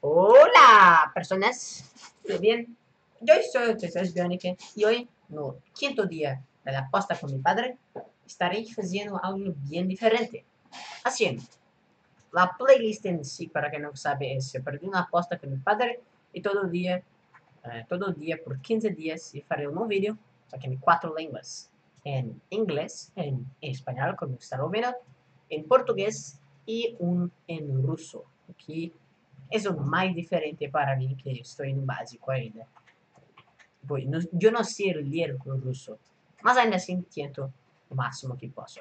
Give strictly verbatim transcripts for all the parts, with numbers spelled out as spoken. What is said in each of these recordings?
Hola, personas. Tudo bem? Eu sou o César Bionic e hoje, no quinto dia da aposta com meu padre, estarei fazendo algo bem diferente. Assim, a playlist em si, para quem não sabe, é eu perdi uma aposta com meu padre e todo dia, eh, todo dia por quinze dias, eu farei um novo vídeo, só que em quatro línguas. Em inglês, em, em espanhol, como está ouvindo, em português e um em russo, que é o mais diferente para mim, que estou no básico ainda. Pois, no, eu não sei ler o russo, mas ainda assim tento o máximo que posso.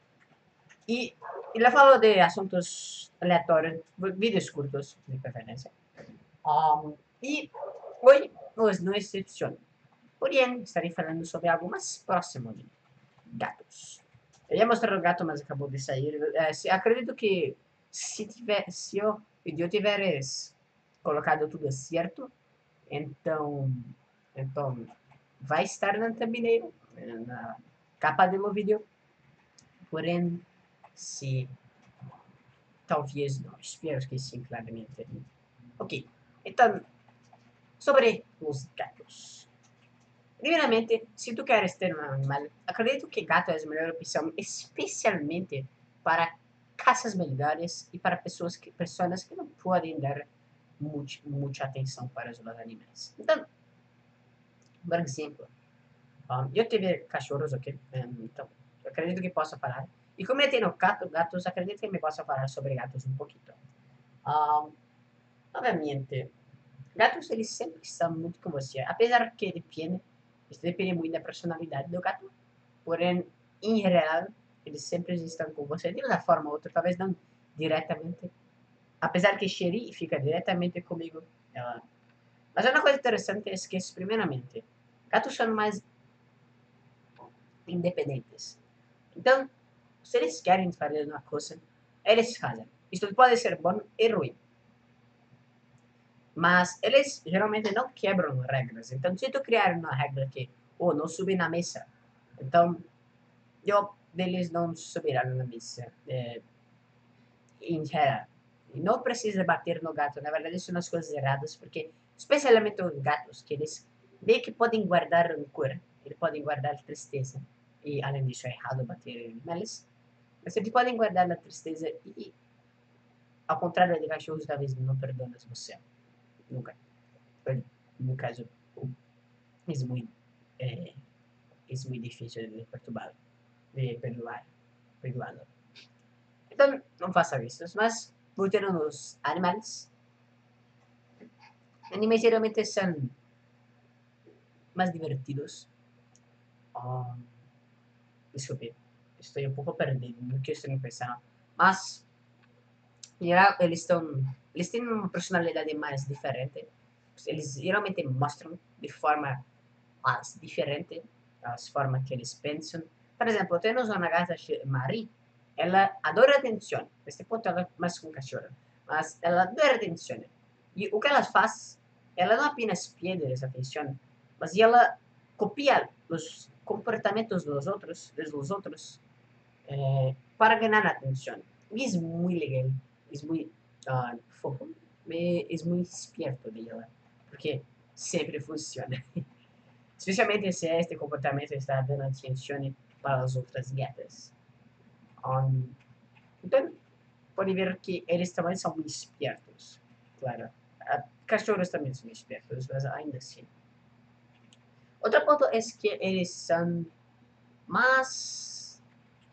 E, e lá falo de assuntos aleatórios, vídeos curtos, de preferência. Um, e hoje, hoje não é exceção. Porém, estarei falando sobre algo mais próximo de gatos. Eu ia mostrar o gato, mas acabou de sair. É, se, acredito que se, tiver, se eu, eu tiveres colocado tudo certo, então, então vai estar na thumbnail, na capa do vídeo. Porém, se talvez não, espero que sim, claramente. Ok, então, sobre os gatos. Primeiramente, se tu queres ter um animal, acredito que gato é a melhor opção, especialmente para caças militares e para pessoas que, pessoas que não podem dar muita, muita atenção para os animais. Então, por exemplo, um, eu tive cachorros, ok? Um, então, eu acredito que posso falar. E como eu tenho gato, gatos, acredito que me posso falar sobre gatos um pouquinho. Um, obviamente, gatos, eles sempre estão muito com você. Apesar que depende, isso depende muito da personalidade do gato. Porém, em geral, eles sempre estão com você de uma forma ou outra, talvez não diretamente. Apesar que Sherry fica diretamente comigo. Ela... Mas uma coisa interessante é que, primeiramente, gatos são mais independentes. Então, se eles querem fazer uma coisa, eles fazem. Isto pode ser bom e ruim. Mas eles geralmente não quebram regras. Então, se tu criar uma regra que, oh, não subir na mesa, então, eu deles não subirão na mesa. É, em geral. E não precisa bater no gato. Na verdade, são as coisas erradas, porque, especialmente os gatos, que eles meio que podem guardar rancor, eles podem guardar tristeza. E, além disso, é errado bater em animais. Mas eles podem guardar a tristeza e, ao contrário de cachorros, talvez não perdonas você. Nunca. No caso, é muito, é, é muito difícil de perturbar, de perdoar, perdoá-lo. Então, não faça isso. Mas, voltando nos animais, animes geralmente são mais divertidos. Oh, desculpe, estou um pouco perdido no que estou pensando. Mas, em geral, eles, estão, eles têm uma personalidade mais diferente. Eles geralmente mostram de forma mais diferente as formas que eles pensam. Por exemplo, temos uma gata Marie, ela adora atenção. Neste ponto, ela é mais com cachorro. Mas ela adora atenção. E o que ela faz, ela não apenas pede essa atenção, mas ela copia os comportamentos dos outros, dos outros, eh, para ganhar atenção. E é muito legal, é muito uh, fofo, é muito esperto dela, porque sempre funciona. Especialmente se este comportamento está dando atenção para as outras gatas. Um, então, pode ver que eles também são muito espertos. Claro, uh, cachorros também são espertos, mas ainda assim. Outro ponto é que eles são mais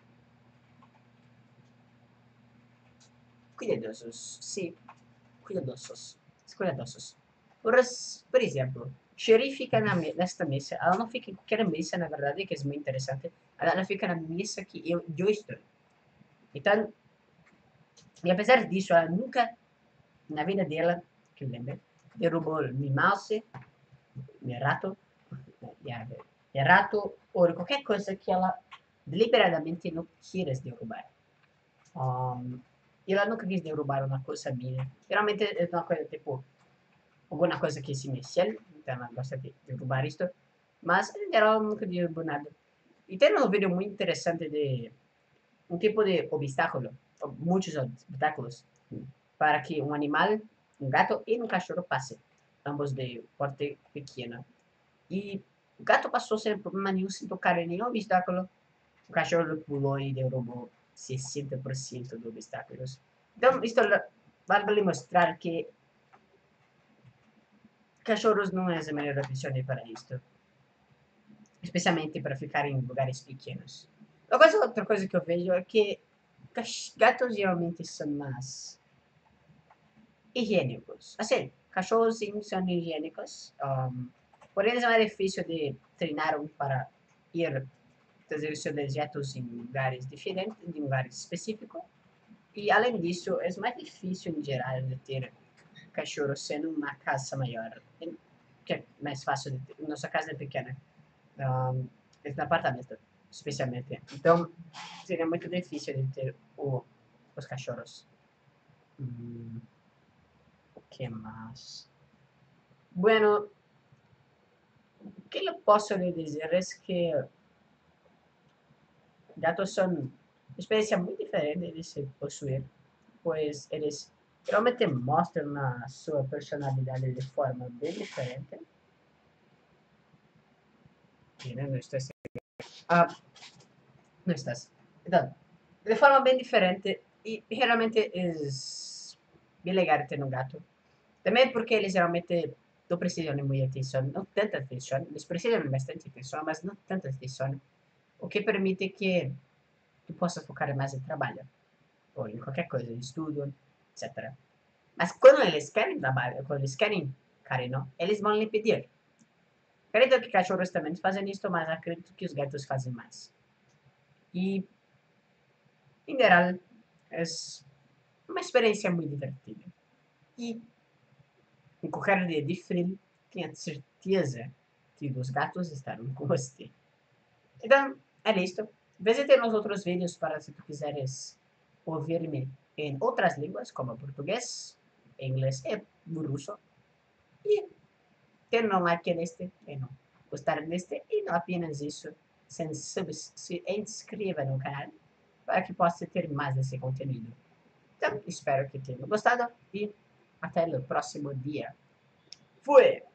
cuidadosos. Sim, cuidadosos. Cuidadosos. Por, por exemplo, Sherry fica na, nesta mesa. Ela não fica em qualquer mesa, na verdade, que é muito interessante. Ela fica na mesa que eu, eu estou. Então, e apesar disso, ela nunca, na vida dela, que eu lembro, derrubou meu mouse, meu rato, meu rato, ou qualquer coisa que ela deliberadamente não queira derrubar. Um, e ela nunca quis derrubar uma coisa minha. Geralmente é uma coisa tipo, alguma coisa que se mexe, então ela gosta de derrubar isto, mas em geral nunca derrubou nada. E tem um vídeo muito interessante de um tipo de obstáculo, muitos obstáculos, para que um animal um gato e um cachorro passem, ambos de porte pequeno. E o gato passou sem problema nenhum, sem tocar em nenhum obstáculo. O cachorro pulou e derrubou sessenta por cento dos obstáculos. Então, isto vale mostrar que cachorros não é a melhor opção para isto. Especialmente para ficar em lugares pequenos. Agora, outra coisa que eu vejo é que gatos geralmente são mais higiênicos. Assim, cachorros sim são higiênicos. Um, porém, é mais difícil de treinar para ir fazer seus dejetos em lugares diferentes, em lugares específicos. E, além disso, é mais difícil, em geral, de ter cachorros sendo uma casa maior. Que é mais fácil de ter. Nossa casa é pequena. Um, é um apartamento, especialmente. Então, seria muito difícil de ter o, os cachorros. Hum, o que mais? Bueno, o que eu posso lhe dizer é que gatos são uma experiência muito diferente de se possuir, pois eles realmente mostram a sua personalidade de forma bem diferente. Não estou ah, não estás. Então, de forma bem diferente e realmente é bem legal ter um gato. Também porque eles geralmente não precisam de muita atenção, não tanta atenção, eles precisam de bastante atenção, mas não tanta atenção, o que permite que tu possas focar mais em trabalho, ou em qualquer coisa, em estudo, etcétera. Mas quando eles querem trabalho, quando eles querem carinho, eles vão lhe pedir. Acredito que cachorros também fazem isso, mas acredito que os gatos fazem mais. E, em geral, é uma experiência muito divertida. E, em qualquer dia de frio, tenha certeza que os gatos estarão com você. Então, é isto. Visite nos outros vídeos para se tu quiseres ouvir-me em outras línguas, como português, inglês e russo. E ter um like neste, e não gostar deste, e não apenas isso, se, se inscreva no canal para que possa ter mais desse conteúdo. Então, espero que tenham gostado e até o próximo dia. Fui!